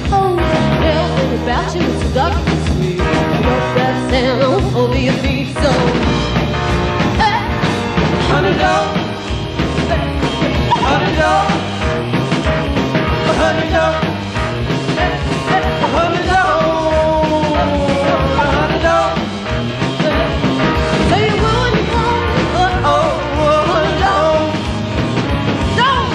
Oh, tell me about you, it's dark and sweet. Love that sound over your feet, so hey. Honey dog, honey dog, honey dog, honey dog, honey dog. Say you will when you want, Oh, honey dog. don't.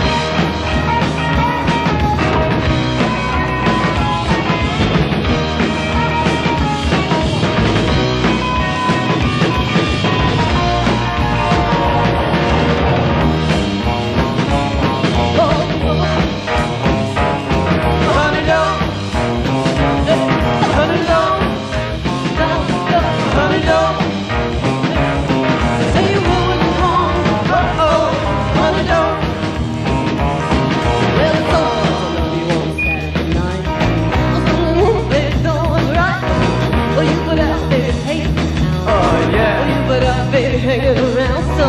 Honey dog, honey dog, honey dog. Say you will when you want. Oh, honey dog. Well, it's all I love you on Saturday night. Baby, doing right. Well, you put out, baby, hate. Oh yeah. You put out, baby, hanging around. So,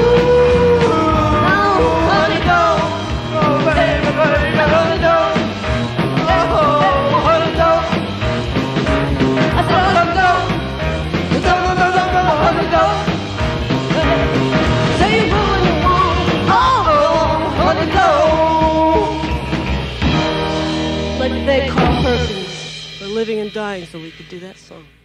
oh, honey dog. Oh baby, baby, honey dog. Oh, honey dog. I said, honey dog. Honey dog. Say you will when you want. Oh, Honey dog. like they call Perkins for living and dying, so we could do that song.